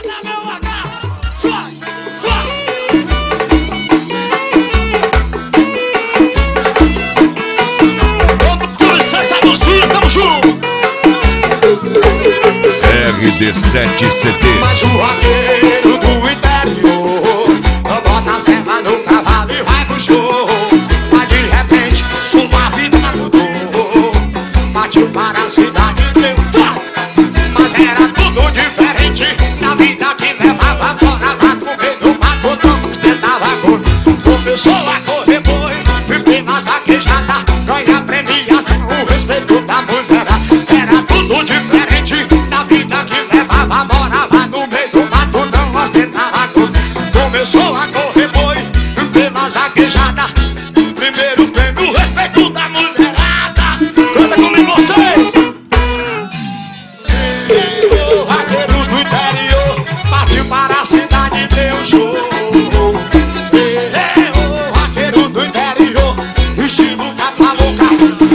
RD7 CDs. Mas o vaqueiro do interior bota a serra no cavalo e vai pro show. Mas de repente sua vida mudou, partiu para a cidade e deu foco. Mas era tudo diferente na vida que levava. Morava no meio do mato, não ostentava cor. Começou a correr boi, viver nas vaquejadas, ganhar premiação, o respeito da mulherada. Era tudo diferente na vida que levava. Morava no meio do mato, não ostentava cor. Começou a correr boi, viver nas vaquejadas, primeiro prêmio, o respeito da mulherada. Canta comigo vocês! O vaqueiro do interior partiu para a cidade e deu show. O vaqueiro do interior, estilo capa-boca.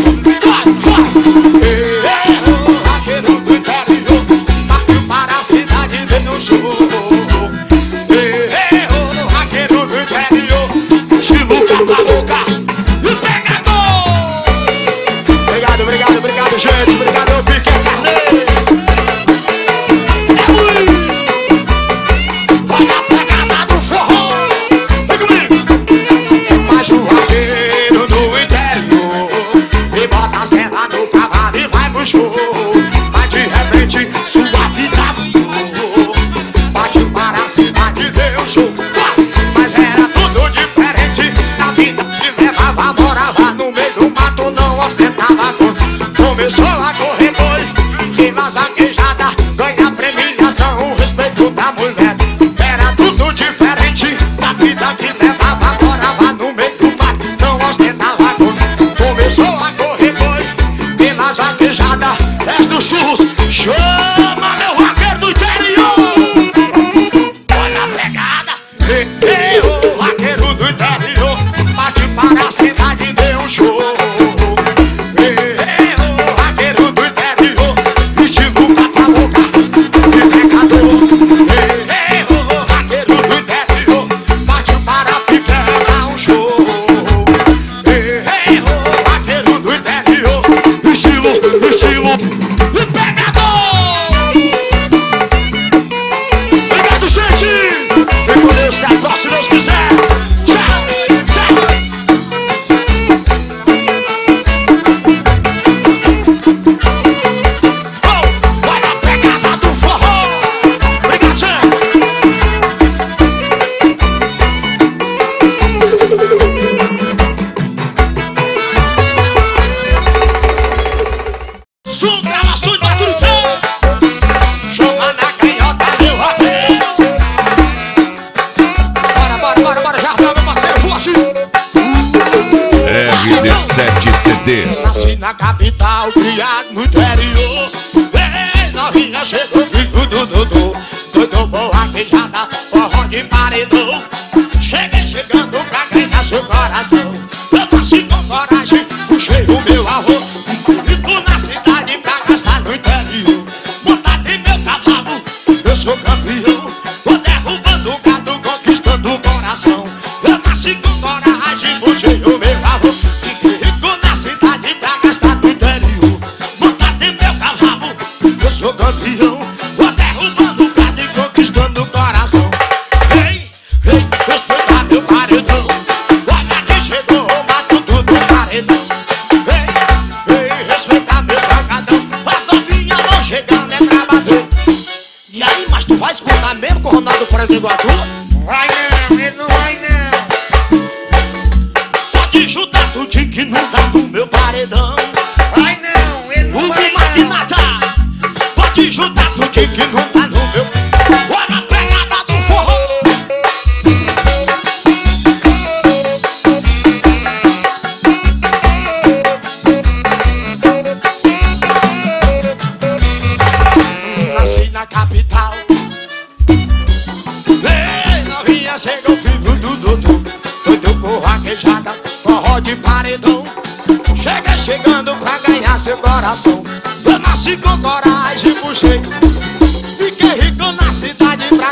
O vaqueiro do interior partiu para a cidade e deu show. O vaqueiro do interior, estilo capa-boca. E pegador! Obrigado, obrigado, obrigado, gente. Obrigado, eu fiquei carneiro. Olha a pegada do forró. Vem comigo. Mas o vaqueiro do interior e bota a serra no cavalo e vai pro show. Mas de repente sua vida mudou, partiu para a cidade e deu show. Mas era tudo diferente na vida que levava. Morava no meio do mato, não ostentava cor. Começou a correr boi, e nas vaquejadas, ganhar premiação, o respeito da mulher. Era tudo diferente na vida que levava. Morava no meio do mato, não ostentava cor. Começou a correr boi, e nas vaquejadas, és do churros. Chama meu vaqueiro do interior. Olha a pegada. O vaqueiro do interior partiu para a cidade e deu um show. O vaqueiro do interior, estilo capa-boca e pecador. O vaqueiro do interior partiu para a pequena um show. O vaqueiro do interior, estilo e pegador. Obrigado, gente. Vem com Deus, até se Deus quiser. Tchau, tchau. Olha a pegada do forró. Obrigado, gente. Som, gravação de maturidade. Chama na canhota, meu vaqueiro. Bora, já tá, meu parceiro, forte. RD7 CDs. Nasci na capital, criado no interior. Ei, novinha, chegou, filho do Dudu. Doido, boa queijada, forró de paredão. Cheguei chegando pra ganhar seu coração. Eu nasci com coragem, puxei o meu arroz. Fico na cidade pra gastar no interior. Montado em meu cavalo, eu sou campeão. Vou derrubando o gado, conquistando o coração. Eu nasci com coragem, puxei o meu arroz. Fico na cidade pra gastar no interior. Montado em meu cavalo, eu sou campeão. Vou derrubando o gado e conquistando o coração. Ei, respeita meu paredão. Olha que chegou, mato tudo no paredão. Ei, respeita meu pancadão. As novinhas vão chegando, é pra bater. E aí, mas tu vai escutar mesmo com o Ronaldo Preto igual a tu? Vai não, ele não vai não. Pode juntar tudinho que não dá no meu paredão. Vai não, ele não O vai de maquinata. Pode juntar tudinho que não dá no meu. Olha a pegada do forró. Nasci na capital. Ei, novinha, chegou o filho do Dudu. Doido por vaquejada, forró de paredão. Chega chegando pra ganhar seu coração. Eu nasci com coragem, puxei. Fiquei rico na cidade pra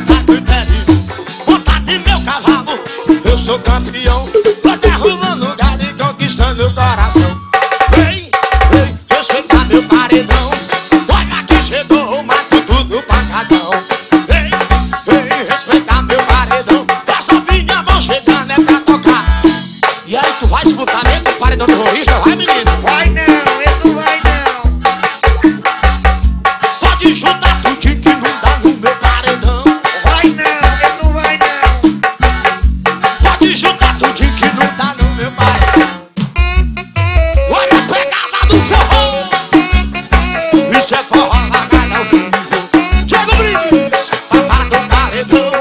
sai do interior. Montate meu cavalo, eu sou campeão. Tô derrubando gado e conquistando o coração. Vem, vem, respeitar meu paredão. Olha que chegou, mato tudo pancadão. Vem, vem, respeitar meu paredão. As novinhas vão chegando, é pra tocar. E aí, tu vai disputar mesmo com o paredão terrorista? Vai, menino? Vai não, ele não vai não. Pode juntar tudinho que não dá no meu paredão. Vai não, ele não vai não. Pode juntar tudinho que não dá no meu paredão. Olha a pegada do forró. Isso é forró largada ao vivo. Diego Briggs, papá do paredão.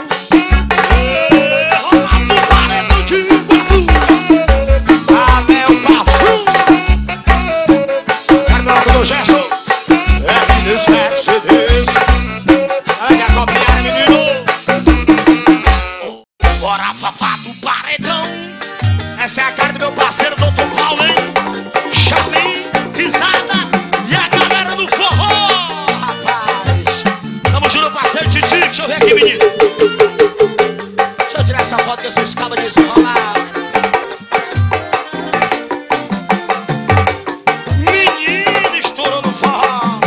Rola do paredão de Iguatu. Abel Pafum. Carmelo do Gerson. RD7 CDs. Olha a copiada, menino. Bora, Fafá do paredão. Essa é a cara do meu parceiro, Dr. Paulo, hein? Charlie, risada e a galera do forró, rapaz. Tamo junto, parceiro Titi. Deixa eu ver aqui, menino. Deixa eu tirar essa foto com esses cabos desenrolados. Menino, estourou no forró.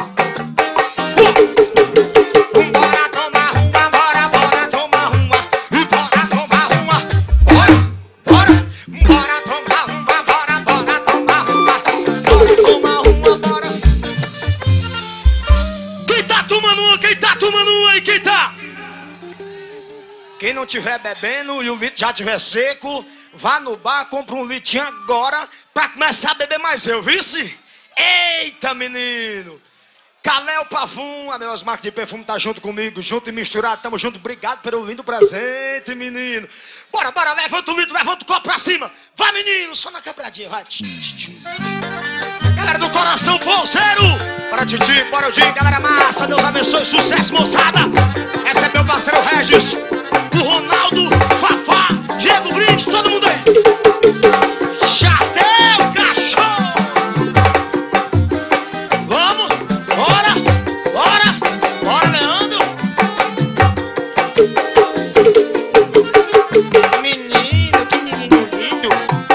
Bora tomar uma, bora tomar uma. E bora tomar uma. Bora tomar uma, bora tomar uma. Bora tomar uma, bora. Quem tá tomando uma? Quem tá tomando uma aí? Quem tá? Quem não tiver bebendo e o litro já tiver seco, vá no bar, compra um litinho agora pra começar a beber mais eu, vice? Eita, menino! Caléu Pafum, a melhor marca de perfume tá junto comigo, junto e misturado, tamo junto, obrigado pelo lindo presente, menino. Bora, bora, levanta o litro, levanta o copo pra cima. Vai, menino, só na quebradinha, vai. Galera do coração bolseiro, bora Titi, bora Odinho, galera massa, Deus abençoe, sucesso, moçada. Esse é meu parceiro Regis, o Ronaldo, Fafá, Diego Briggs, todo mundo aí. Chadeu, cachorro. Vamos, bora, bora, bora, Leandro. Menino, que menino lindo.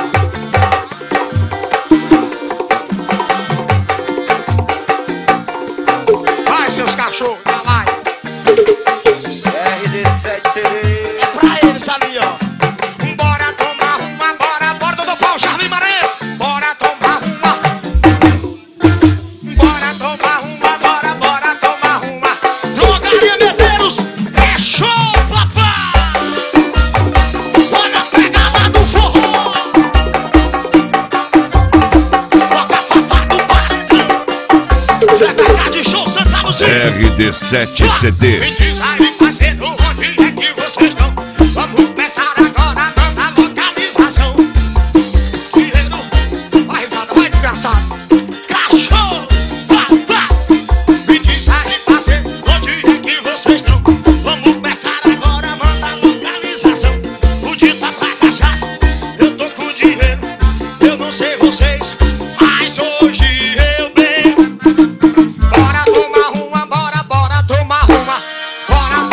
Vai, seus cachorros, vai. RD7 CD. É pra eles ali, ó. Bora tomar uma, bora, bora, Dodô Paulo, Charlie Mares. Bora tomar uma. Bora tomar uma, bora tomar uma. Drogaria Medeiros, é show, papai. Olha a pegada do forró. Bota a Fafá do paredão. VPK de show, Santa Luzia. RD7 CDs. Me diz aí, parceiro, onde é que vocês estão? Vamos começar agora, manda localização. Dinheiro, vai risada, vai desgraçado. Cachorro, papá. Me diz aí, parceiro, onde é que vocês estão? Vamos começar agora, manda localização. O dia tá pra cachaça, eu tô com dinheiro. Eu não sei vocês, mas hoje eu bebo. Bora tomar uma, bora tomar uma. Bora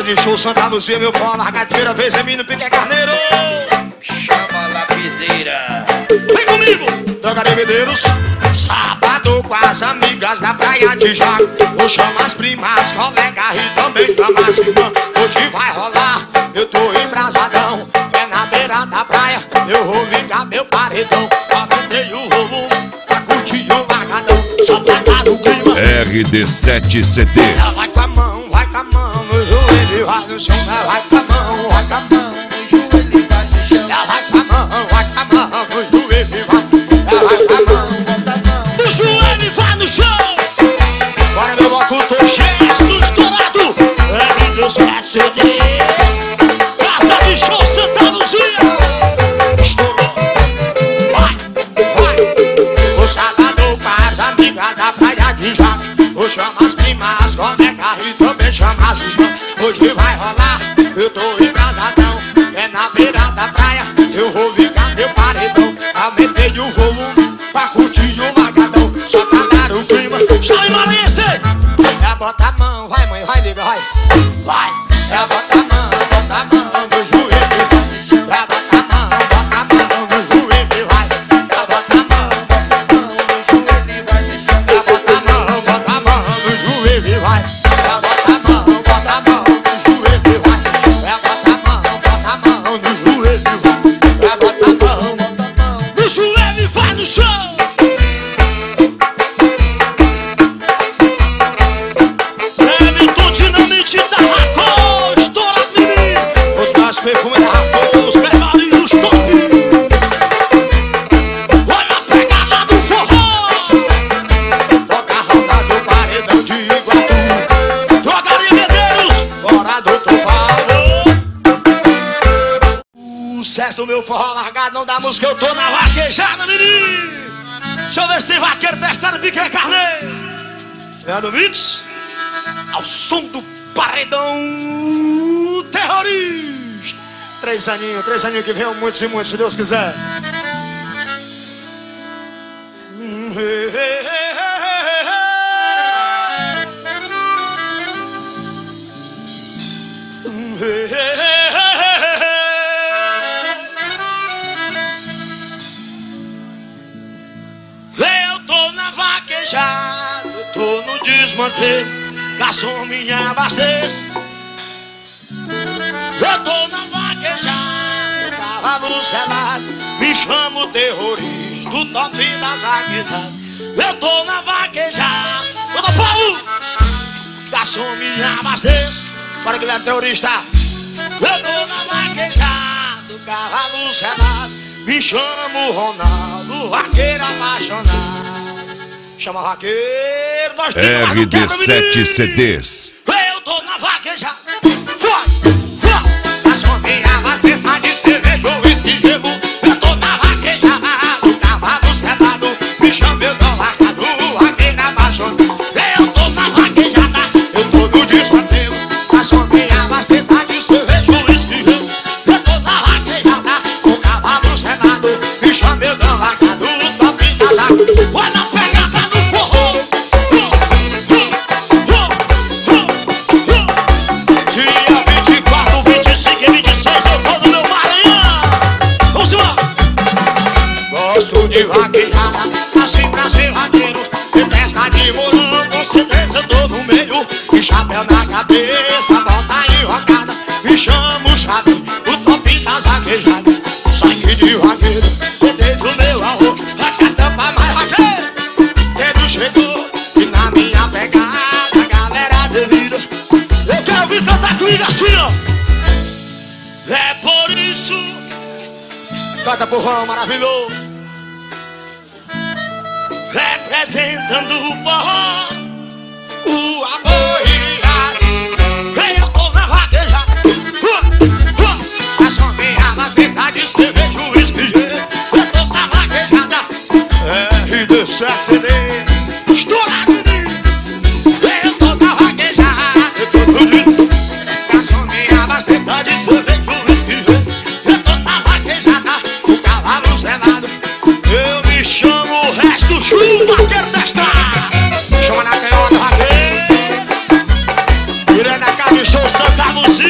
de show Santa Luzia, meu forró largado, primeira vez é Mino Pique Carneiro. Chama a lapiseira. Vem comigo! Drogaria Medeiros. Sábado com as amigas da praia de Jaco. Vou chamar as primas, colegas e também chamar as irmãs. Hoje vai rolar, eu tô embrasadão. É na beira da praia, eu vou ligar meu paredão. Aumentei o volume pra curtir o largadão. Só pra dar o clima. RD7 Ela CDs. vai com a mão no joelho, vai no chão. Ela vai com a mão no joelho, vai no chão. Ela vai com a mão no joelho, vai. Ela vai com a mão no joelho e vai no chão. Bora meu locutor, Jesus estourado. RD7 CDs. Casa de show Santa Luzia. Estourou. Vai. O sábado com as amigas da praia de Jaco. Vou chamar as primas, colegas e também chamar as irmãs. Hoje vai rolar, eu tô embrasadão. É na beira da praia, eu vou ligar meu paredão. Aumentei o volume pra curtir o largadão. Só pra dar o clima. Chama em Malense! É bota a mão, vai mãe, vai liga, vai. Vai! É bota a mão no joelho. É bota a mão no joelho, vai. É bota a mão no joelho, vai no chão. É bota a mão no joelho, vai. É bota a mão no joelho, vai. É bota a mão no joelho, vai. É bota a mão no joelho e vai no chão. Hamilton Dinamite da Racô, estourado menino. Os mais perfumes da Racô, os melhores e os top. Olha a pegada do forró. Toca a roda do paredão de Iguatu. Drogaria Medeiros, fora do Paulo. O sucesso do meu forró largado não dá música, eu tô na vaquejada, menino. Deixa eu ver se tem vaqueiro testando Pique Carneiro. É do mix, ao som do paredão terrorista. 3 aninhos que venham muitos e muitos, se Deus quiser. Eu tô na vaquejada, eu tô no desmanteio. Garçom, me abastece. Eu tô na vaquejada, cavalo selado. Me chamo terrorista, do top das vaquejadas. Eu tô na vaquejada, todo Paulo. Garçom, me abastece. Bora, Guilherme terrorista. Eu tô na vaquejada, cavalo selado. Me chamo Ronaldo, vaqueiro apaixonado. Chama vaqueiro, nós temos RD7 CDs. Eu tô na vaquejada. Vai. Garçom, me abasteça de cerveja ou whisky gelo. Eu tô na vaquejada, o cavalo selado. Me chama eu tô largado, vaqueiro apaixonado. Eu tô na vaquejada, eu tô no desmantelo. Garçom, me abasteça de cerveja ou whisky gelo. Eu tô na vaquejada, o cavalo selado. Me chama eu tô largado, top das águas. Olha a pegada do forró. Dia 24, 25 e 26 eu tô no meu Maranhão. Vamos embora. Gosto de vaquejada, assim pra ser vaqueiro. De festa de morango, com certeza eu tô no meio. E chapéu na cabeça, bota enrocada. Me chamo Chave, o top das vaquejadas. Sangue de vaqueiro, desde o meu avô. Vaca tampa mais vaqueiro. Dedo chegou e na minha pegada a galera delira. Eu quero ouvir cantar comigo assim, ó. É por isso. Canta porrão maravilhoso. Representando o forró, o amor e a... Eu tô na vaquejada. Garçom, me abasteça de cerveja, whisky gelo. Eu tô na vaquejada. RD7 CDs. Estourado, menino. Eu tô na vaquejada, eu tô no dia. Garçom, me abasteça de cerveja, whisky gelo. Eu tô na vaquejada, o cavalo selado. Eu me chamo o resto chuva, quero testar. Chama na canhota, vaqueiro. Virei na casa de show Santa Luzia.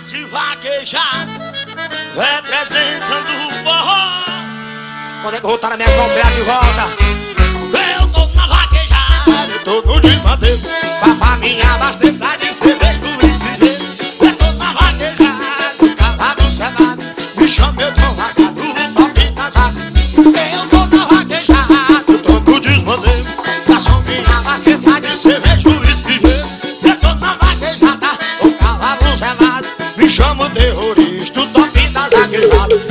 de vaquejar, representando o forró. Quando é que voltar na minha conta de volta? Eu tô na vaquejada, eu tô no desmanteiro, pra família abastecer de cerveja do whisky. Eu tô na vaquejada, cavalo selado, me chama, eu tô vagado, top casado. Eu tô na vaquejada, eu tô no desmanteiro, pra família abastecer de cerveja do whisky. Eu tô na vaquejada, o cavalo selado, me chama o terrorista, o top das vaquejadas.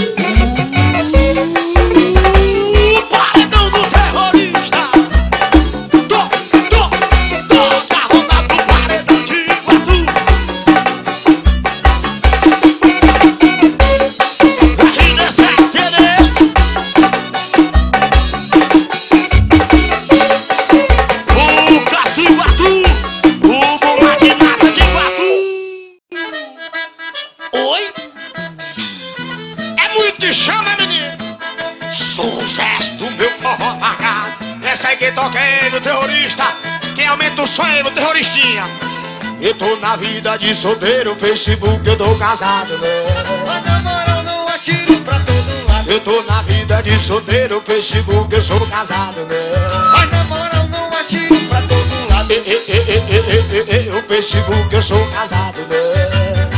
Toquei no terrorista, quem aumenta o sonho é o terroristinha. Eu tô na vida de solteiro, Facebook eu tô casado, né? Vai namorando, não atiro pra todo lado. Eu tô na vida de solteiro, Facebook eu sou casado, né? Vai namorando, não atiro pra todo lado. O Facebook eu sou casado, né?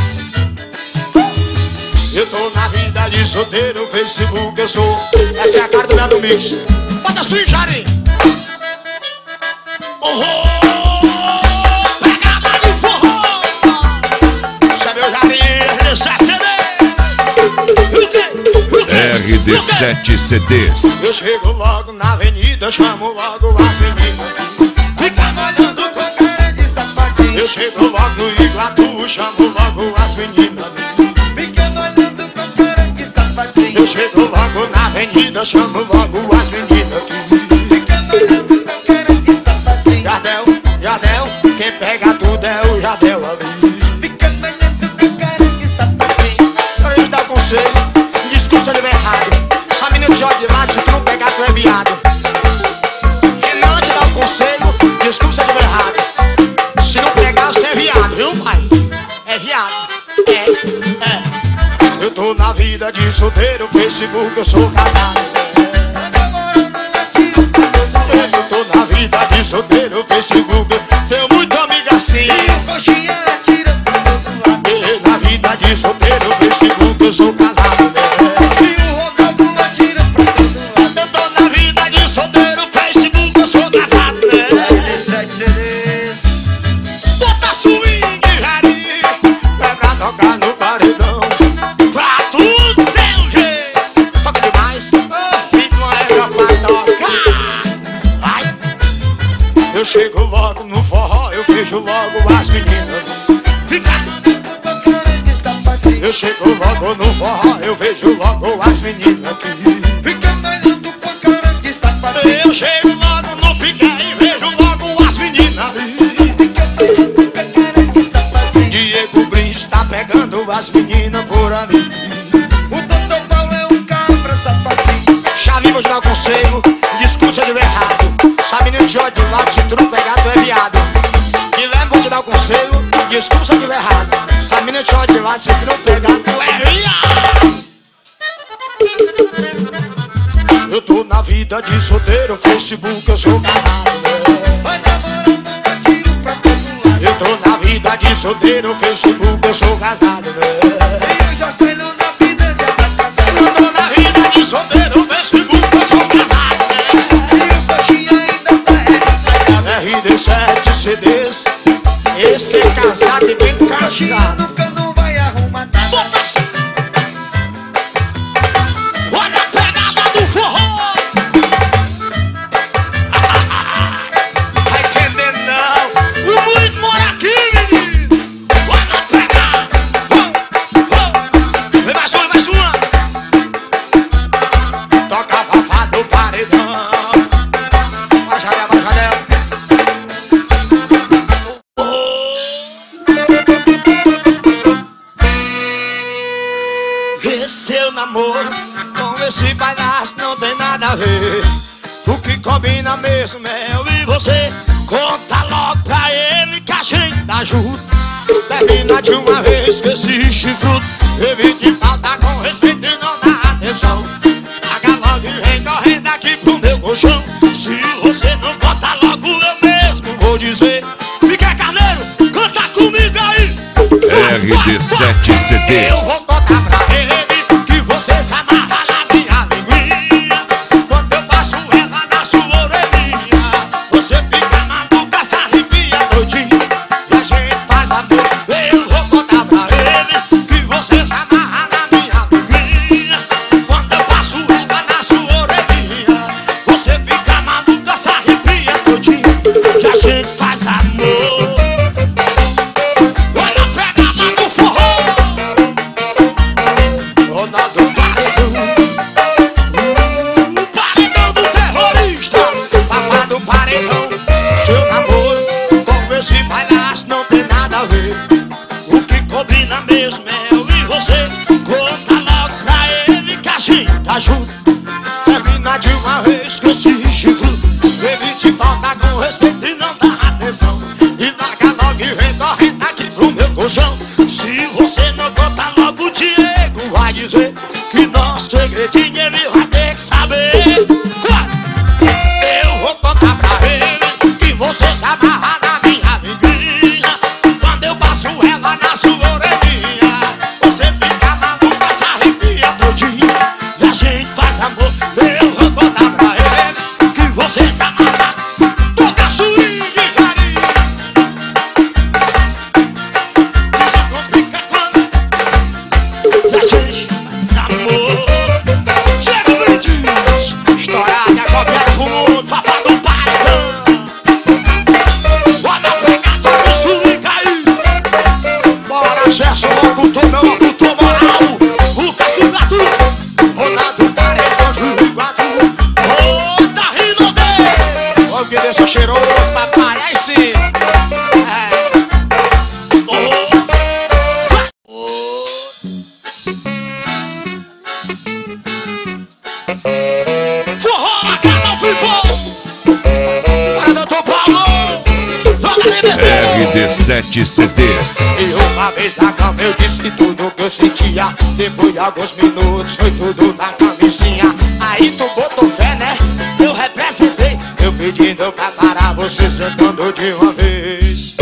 Eu tô na vida de solteiro, Facebook eu sou. Essa é a cara do Leandro Mix. Bota swing, Jari! Pegada de forró. Isso é meu Jarinho, RD7 CDs. RD7 CDs. Eu chego logo na avenida, chamo logo as meninas. Fica mandando com cara de safadinho. Eu chego logo no Iguatu, chamo logo as meninas. Fica mandando com cara de safadinho. Eu chego logo na avenida, chamo logo as meninas. Fica mandando com cara de safadinho. Jadel, quem pega tudo é o Jadel ali. Fica mandando com cara de safadinho. Eu ia dar conselho, discurso de errado. Essa menina de ódio de lado, se tu não pegar tu é viado. E não te dá um conselho, discurso de errado. Se não pegar você é viado, viu pai? É viado, é. Eu tô na vida de solteiro, Facebook eu sou casado. Eu tô na vida de solteiro, Facebook tenho muito amiga assim. Coxinha atira pra todo lado. Na vida de solteiro, Facebook eu sou casado. E o rocambolo atira pra todo lado. Eu tô na vida de solteiro, Facebook eu sou casado. RD7 CDs. Bota swing, Jari, é pra tocar no paredão. Pra tudo tem um jeito. Toca demais, fica uma égua pra tocar. Vai. Eu chego logo no forró, eu vejo logo as meninas. Fica mandando com cara de safadinho. Eu chego logo no forró, eu vejo logo as meninas aqui. Fica mandando com cara de safadinho. Eu chego logo no pique e vejo logo as meninas ali. Fica mandando com cara de safadinho. Diego Brins tá pegando as meninas por ali. O Dr. Paulo é um cabra safadinho. Chavinho, vou te dar um conselho, discurso de errado. Essa menina de ódio de lado, se tu não pegar, tu é viado. Guilherme, vou te dar um conselho, discurso de errado. Essa menina de ódio de lado, se tu não pegar, tu é viado. Eu tô na vida de solteiro, Facebook eu sou casado. Vai namorando, não atiro pra todo lado. Eu tô na vida de solteiro, Facebook eu sou casado. E eu já sei na vida de ela casada. Eu tô na vida de solteiro, Facebook eu sou casado. E o coxinha ainda tá RD7 CDs, esse é casado e bem coxinha casado. nunca não vai arrumar nada. Olha a pegada do forró. Vai entender não, o muito mora aqui, menino. Olha a pegada. Vem mais uma. Toca a Fafá do paredão. Vai, Jadel. Seu namoro com esse palhaço não tem nada a ver. O que combina mesmo é eu e você. Conta logo pra ele que a gente tá junto. termina de uma vez com esse chifrudo. Evite falta com respeito e não dá atenção. Paga logo e vem correndo aqui pro meu colchão. Se você não conta logo, eu mesmo vou dizer. Fica carneiro, canta comigo aí. RD7 CDs. Eu vou contar pra ele que você se amarra na minha linguinha. Quando eu passo ela na sua orelhinha, você fica maluca, se arrepia todinho. E a gente faz amor. Eu vou contar pra ele que você se amarra na minha linguinha. Quando eu passo ela na sua orelhinha, você fica maluca, se arrepia todinho. E a gente faz amor. Olha a pegada do forró. Ronaldo Paredão, o paredão do terrorista. Papá do paredão, seu namoro com esse palhaço não tem nada a ver. O que combina mesmo é eu e você. Conta logo pra ele que a gente tá junto. Termina de uma vez com esse chifrudo. Ele te falta com respeito e não dá atenção. E larga logo e vem correndo aqui pro meu colchão. Se você não conta logo, o Diego vai dizer que nosso segredinho ele vai ter que saber. Eu vou contar pra ele que você se amarra na minha menina. Quando eu passo ela na sua orelhinha, você fica maluca, se arrepia todinho. E a gente faz amor. Eu vou contar pra ele que você se amarra. Toca swing, carinho. Já complica quando e a gente faz amor. Diego Brindes, estourada, qualquer fumo, Fafá do paredão. Olha a pegada do swing aí. Bora, Gerson, locutor, meu locutor moral. Lucas do Gato, Ronaldo Paredão de Iguatu. Ô, tá rindo dele. Ô, que deixa cheiroso, papai, aí sim. Forró na cara ao vivo. Para doutor Paulo, dona Libertador. RD7 CDs. E uma vez na cama eu disse tudo que eu sentia. Depois de alguns minutos foi tudo na camisinha. Aí tu botou fé, né? Eu representei. Eu pedindo pra parar, você sentando de uma vez.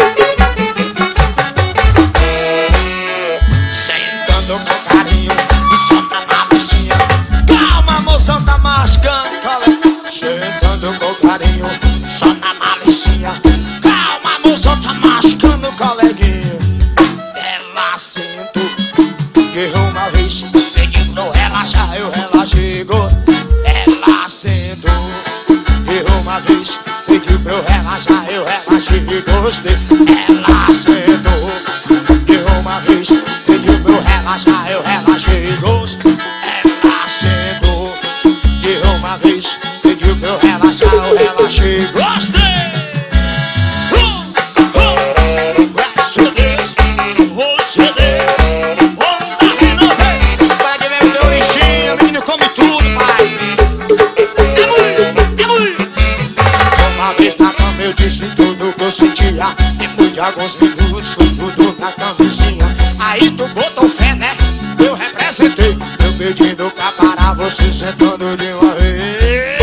Sentando com carinho e só na malicinha. Calma, moção, tá mascando, cala. Sentando com carinho, só na malicinha. Calma, moção, tá mascando, coleguinha. Ela sentou, que uma vez pedi pra relaxar, eu relaxei. Ela sentou, que uma vez pedi pra eu relaxar, eu relaxei e gostei. Ela sentou, que uma vez pedi pra eu relaxar, eu relaxei e gostei. Ela sentou, que uma vez pediu pra eu relaxar, eu relaxei e gostei. Graças a Deus, você deu. Onda que não vem. Para que vem o teu lixinho, menino come tudo, pai. É muito. Uma vez na cama eu disse tudo que eu sentia. Depois de alguns minutos foi tudo na camisinha. Aí tu botou fé, né? Eu representei. Eu pedindo pra parar, você sentando de uma vez.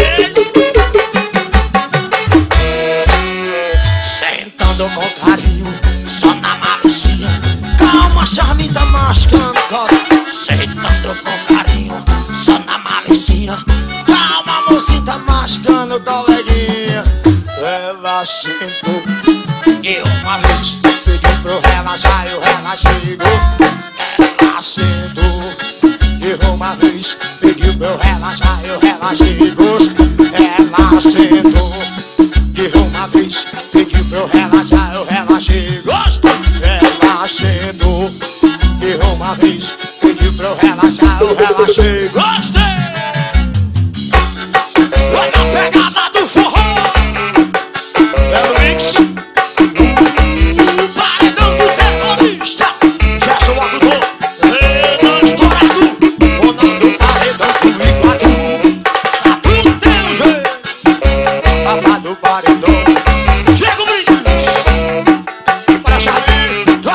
Sentando com carinho, só na malicinha. Calma, charme tá mascando, cola. Sentando com carinho, só na malicinha. Calma, mocinha tá mascando, coleguinha. Ela sentou, e uma vez pediu pra eu relaxar, eu relaxei. Ela sentou, e uma vez pediu pra eu relaxar, eu relaxei e gostei. Ela sentou, e uma vez pediu pra eu relaxar, eu relaxei e gostei. Ela sentou, e uma vez pediu pra eu relaxar, eu relaxei e gostei. Olha a pegada do forró. É o mix. Paredão do terrorista. Gerson locutor. Renan estourado. Ronaldo Paredão do Iguatu. Pra tudo tem um jeito. Papá do paredão. Diego Brindes. Para Charlie.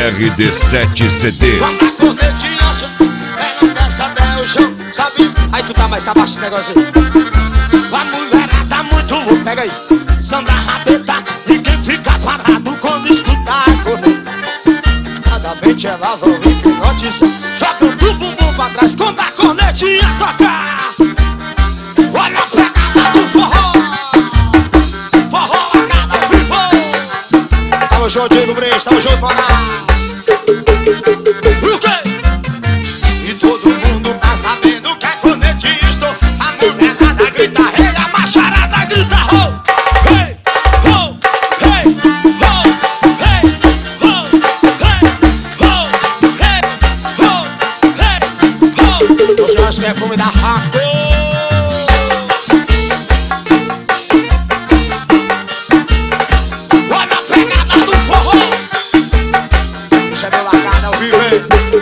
RD7 CDs. Quando a cornetinha ela desce até o chão, sabe? Aí tu tá mais abaixo desse negócio aí. A mulherada muito louca, pega aí. Samba rabeta e quem fica parado quando escutar a corneta. Cada vez ela vai hipnotizar, jogando o bumbum pra trás quando a cornetinha tocar. Olha a pegada do forró, forró largada ao vivo. Tamo junto, Diego Brins, tamo junto, Maná. O quê? E todo mundo tá sabendo que é cornetista. A mulherada grita rei, a macharada grita ho. Hey, ho, hey, ho, hey, ho, hey, ho, hey, ho, hey, ho. Os meus perfumes da Raco. Olha a pegada do forró. Isso é meu largado ao vivo, hein?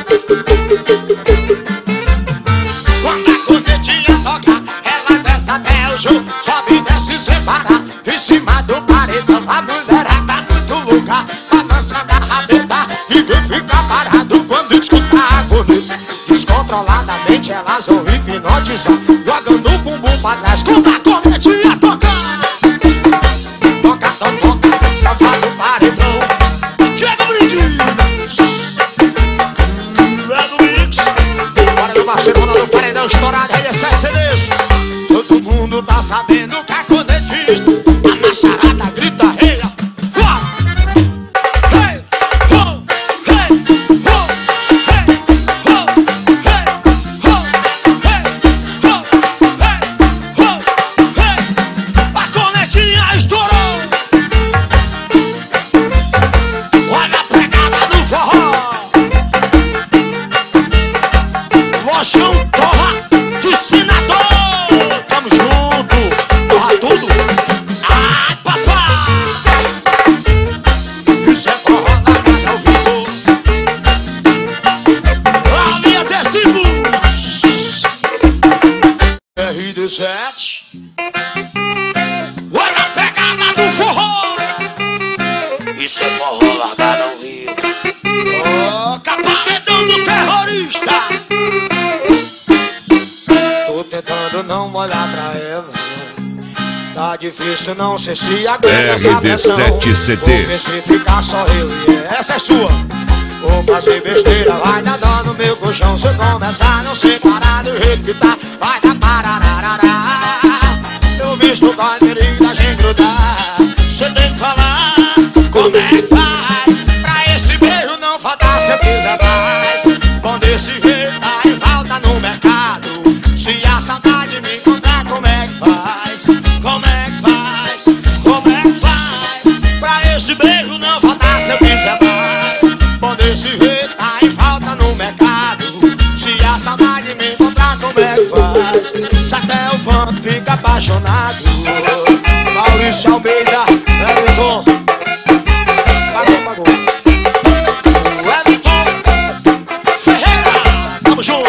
Quando a cornetinha toca, ela desce até o chão, sobe e desce sem parar, em cima do paredão. A mulherada muito louca, a dança da rabeta, ninguém fica parado quando escuta a corneta. Descontroladamente elas vão hipnotizar, jogando o bumbum pra trás quando a cornetinha toca. Toca, toca, toca, faz o paredão. Diego Brindis, é do mix. Bora meu parceiro, bora no paredão estourado, aí é 7 CDs. Todo mundo tá sabendo que é cornetista. A macharada grita reia, fora. Hey, ho, hey, ho, hey, ho, hey, ho, hey, ho, hey, ho, hey. A cornetinha estourou. Olha a pegada do forró. Lochão torra de senador. Tamo junto, torra tudo. Ai, papai. Isso é forró largado ao vivo. Ali adesivos. RD7. Olha a pegada do forró. Isso é forró largado ao vivo. Toca paredão do terrorista. Tô tentando não olhar pra ela. Tá difícil, não sei se aguenta essa pressão. RD7 CDs. Vou ver se ficar só eu e ela. Essa é sua. Vou fazer besteira, vai dar dó no meu colchão. Se eu começar a não ser parado do jeito que tá, vai dar parararará. Eu visto com a perigo da gente grudar. Cê tem que falar como é que faz pra esse beijo não faltar se eu quiser mais. Com desse jeito aí falta no mercado. Se a saudade me encontrar, como é que faz? Como é que faz? Como é que faz pra esse beijo não faltar se eu quiser mais? Com desse jeito aí falta no mercado. Se a saudade me encontrar, como é que faz? Se até o fã fica apaixonado. Maurício Almeida, Wellington. Pagou. Wellington Ferreira, tamo junto.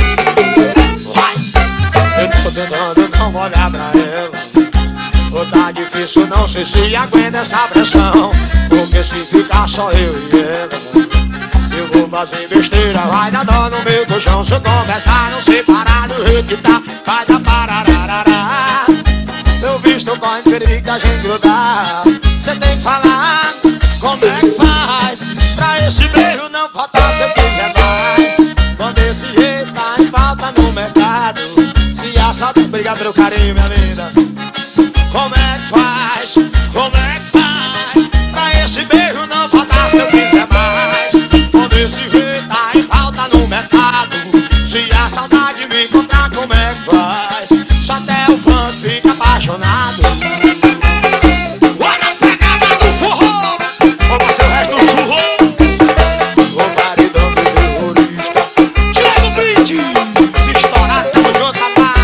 Vai. Eu tô tentando não olhar pra ela. Ô, tá difícil, não sei se aguenta essa pressão. Porque se ficar só eu e ela, eu vou fazer besteira, vai dar dó no meu colchão. Se eu começar a não separar do jeito que tá, vai dar parararará. Eu visto corre perigo da gente grudar. Cê tem que falar como é que faz pra esse beijo não faltar se eu quiser mais. Quando esse jeito tá em falta no mercado. Se a saudade, obrigado pelo carinho, minha linda. Como é que faz? Como é que faz pra esse beijo não faltar se eu quiser mais? Quando esse jeito tá em falta no mercado. Se a saudade me encontrar, como é que faz? Só até o fã fica apaixonado. Olha a pegada do forró. Vamos fazer o resto do churro. O paredão do terrorista. Diego Brindis. Se estourar, tamo junto, rapaz.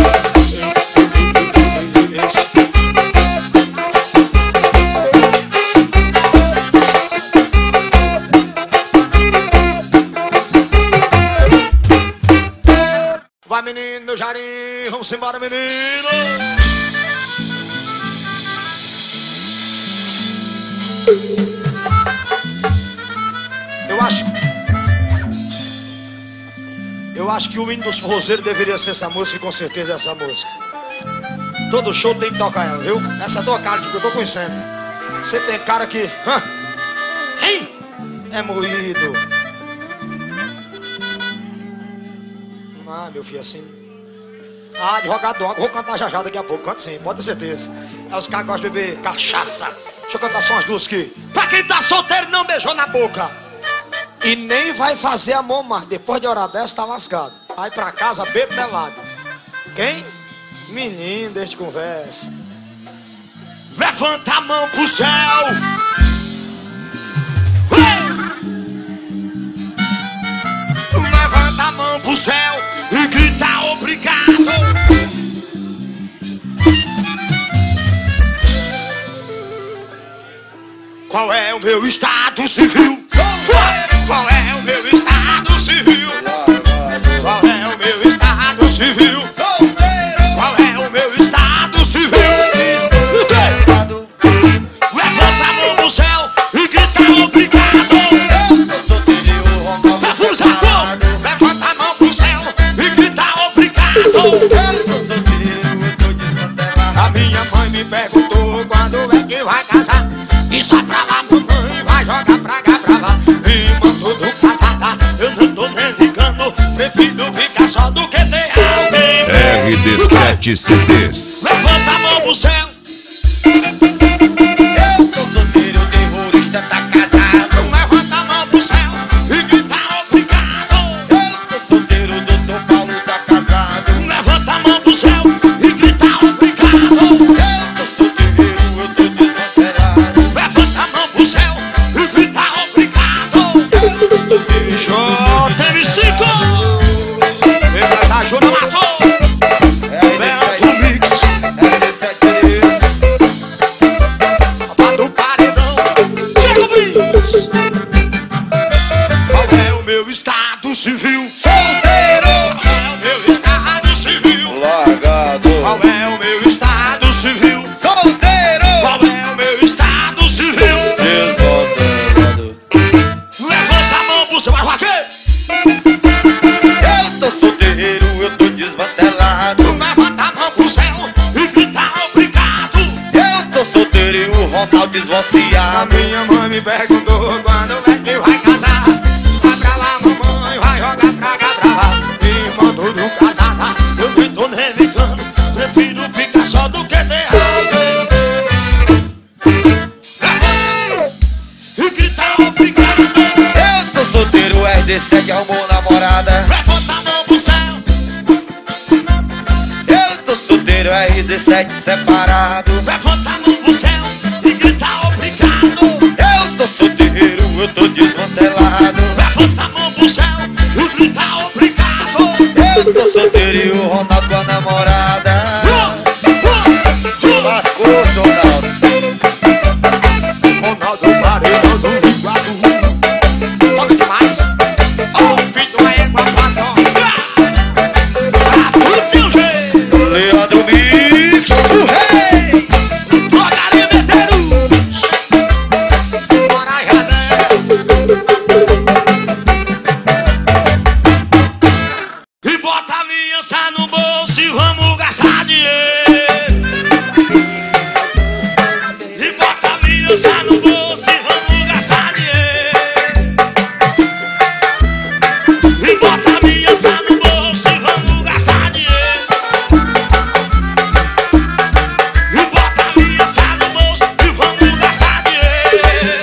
Vai, menino, meu Jarim, vamos embora, menino. Eu acho que o hino dos forrozeiros deveria ser essa música, e com certeza é essa música. Todo show tem que tocar ela, viu? Essa é a tua cara que eu tô conhecendo. Você tem cara que... Hein? É moído. Ah, meu filho, assim... Ah, advogado, vou cantar já daqui a pouco. Canto sim, pode ter certeza. Aí os caras gostam de beber cachaça. Deixa eu cantar só umas duas aqui. Pra quem tá solteiro, não beijou na boca. E nem vai fazer amor mais. Depois de hora dessa, tá lascado. Vai pra casa, bebe pelado. Quem? Menino, deixa de conversa. Levanta a mão pro céu. Levanta a mão pro céu e grita obrigado. Qual é o meu estado civil? Qual é o meu estado civil? Qual é o meu estado civil? Qual é o meu estado civil? Levanta a mão pro céu e grita obrigado. Levanta a mão pro céu e grita obrigado. A minha mãe me perguntou quando é que vai casar. E só pra lá, mamãe, vai jogar pra cá, pra lá. E mandou do casada, eu não tô nem ficando. Prefiro ficar só do que ter alguém. RD7 CDs. Levanta a mão pro céu. Eu tô solteiro, o terrorista tá casado. Levanta a mão pro céu e grita obrigado. Eu tô solteiro, o doutor Paulo tá casado. Levanta a mão pro céu e grita obrigado. Eu tô solteiro, eu tô desmantelado. Levanta a mão pro céu e grita obrigado. Eu tô solteiro, JM5 vem pra essa ajuda, matou. Beto Mix Papa do Paredão, Diego Bis. Qual é o meu estado civil? solteiro, Qual é o meu estado civil? largado. Qual é o meu estado civil? Solteiro, Qual é o meu estado civil? desmantelado. Levanta a mão pro céu, vai aqui. Eu tô solteiro, eu tô desmantelado. Levanta a mão pro céu e grita obrigado. Eu tô solteiro e o Ronaldo A desvaciado. minha mãe me perguntou quando é que vai casar. Vai pra lá, mamãe, vai jogar pra cá, pra lá. E mandou do casada, eu nem tô nem ligando. Prefiro ficar só do que ter alguém. E grita obrigado. Eu tô solteiro, o RD7 arrumou namorada. Levanta a mão pro céu. Eu tô solteiro, RD7 separado. Levanta a mão pro céu e grita obrigado. Eu tô solteiro, eu tô desmantelado. Levanta a mão pro céu e grita obrigado. Eu tô solteiro e o Ronaldo com a namorada. Lascou, seu Ronaldo. Ronaldo Paredão do Iguatu. Toca demais. Ó, filho da égua pra tocar. Pra tudo teu jeito. Leandro Mix, o rei. Tocaria Medeiros. Bora, Jadé. E bota a aliança no bolso e vamos gastar dinheiro. E bota a aliança no bolso e vamos gastar dinheiro. E bota a aliança no bolso e vamos gastar dinheiro. E bota a aliança no bolso e vamos gastar dinheiro.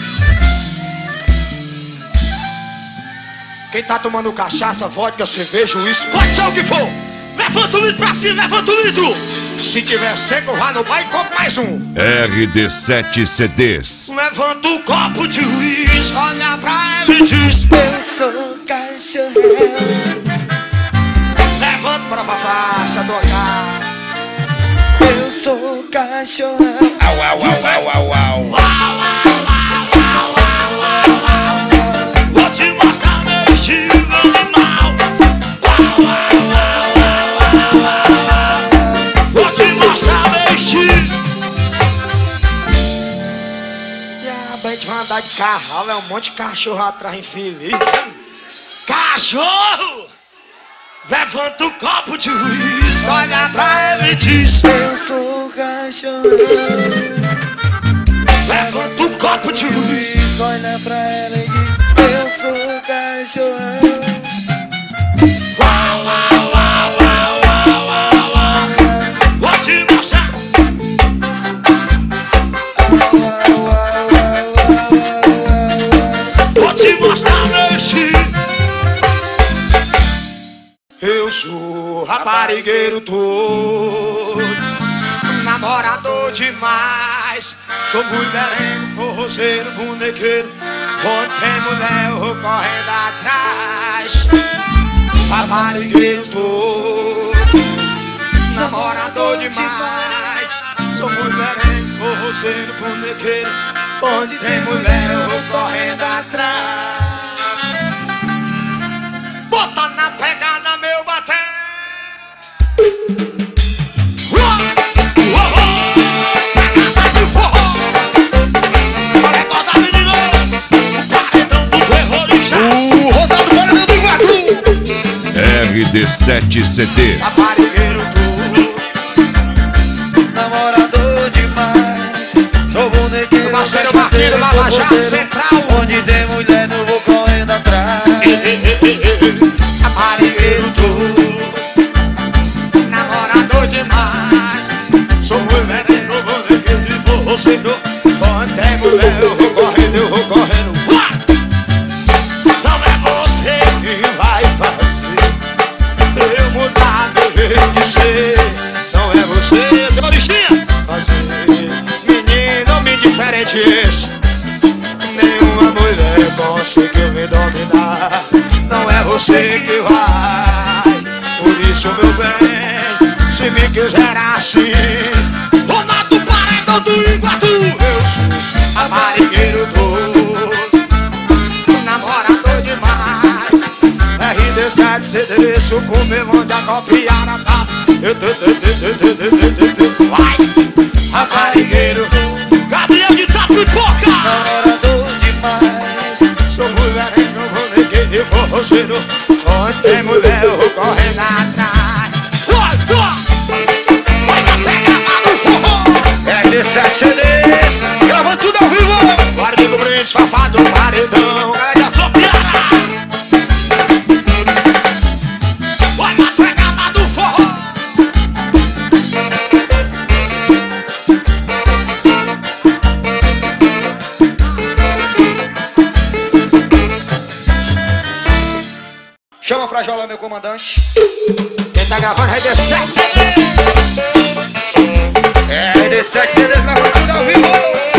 Quem tá tomando cachaça, vodka, cerveja, uísque, pode ser o que for. Levanta o litro pra cima, levanta o litro. Se tiver seco, vá no bar e compra mais um. RD7 CDs. Levanta o copo de uísque, olha pra ela e diz: Eu sou cachorro. levanta pra faça tocar. Eu sou cachorro. Au, au, au, au, au, au. Vou te mostrar meu estilo animal. Vou te mostrar meu estilo. Diabo, a gente vai andar de carro, é um monte de cachorro atrás infeliz. Cachorro! Levanta o copo de uísque, olha pra ele e diz: eu sou cachorrão. levanta o copo de uísque, Olha pra ela e diz: eu sou cachorrão. Vou te mostrar. Vou te mostrar meu estilo. Eu sou raparigueiro todo, namorador demais. Sou mulherengo, forrozeiro, bonequeiro. Onde tem mulher eu vou correndo atrás. Raparigueiro todo, namorador demais. Sou mulherengo, forrozeiro, bonequeiro. Onde tem mulher eu vou correndo atrás. Bota na pegada meu bater. Pegada de forró. Olha toda menina. Paredão do terrorista. O rodado paredão do Iguatu. RD7 CDs. Raparigueiro todo, Namorador demais. Sou bonequeiro. Marcelo Barqueiro, Lava Jato Central. Onde tem mulher não vou correndo atrás. Raparigueiro todo, namorador demais. Sou mulherengo, bonequeiro de forrozeiro. Onde tem mulher eu vou correndo, eu vou correndo. Não é você que vai fazer eu mudar meu jeito de ser. Não é você, terroristinha, fazer menino me diferente esse. Nenhuma mulher conseguiu me dominar. Não é você que vai. Por isso, meu bem, se me quiser assim, Ronaldo Paredão do Iguatu. Eu sou raparigueiro todo, namorador demais. RD7 CDs, o comer manda copiar a tapa. Vai, raparigueiro, Gabriel de Tapipoca. Namorador demais. Sou mulherengo, bonequeiro e forrozeiro. Onde tem mulher eu vou correndo atrás. Vai na pegada do forró. RD7 CDs. Gravando tudo ao vivo. Guardigo Brinde, Fafado, Paredão. Galera da Topiara. Vai na pegada do forró. Chama a Frajola, meu comandante. Quem tá gravando é RD7 CD. RD7 CDs gravando tudo ao vivo.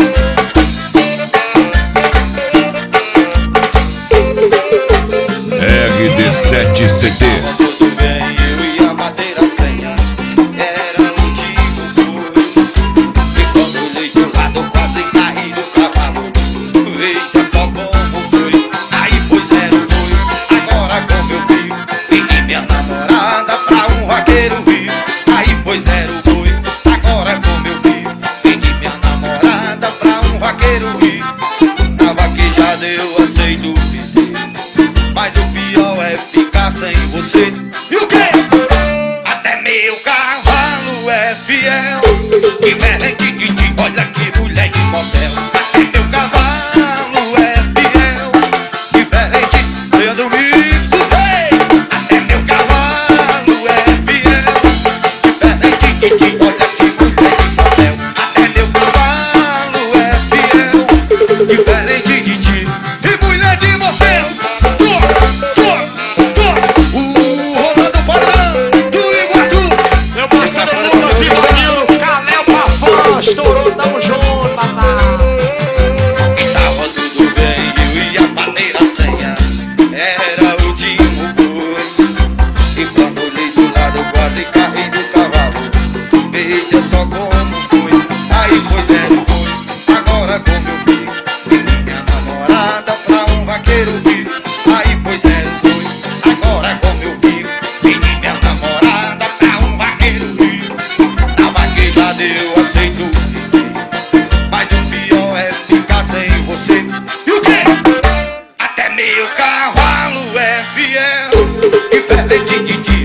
RD7 CDs. Tudo bem, eu ia bater a senha. Era motivo foi. E quando olhei do lado, quase caí do cavalo. Veja só como foi. Aí foi zero foi. Agora como eu vi, peguei minha namorada pra um vaqueiro rio. Aí foi zero foi. Agora como eu vi, peguei minha namorada pra um vaqueiro rio. Na vaquejada eu aceito pedir, mas o pior é ficar sem você. E o quê? Até meu cavalo é fiel. Que merda que olha que mulher de motel. Até meu cavalo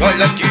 olha que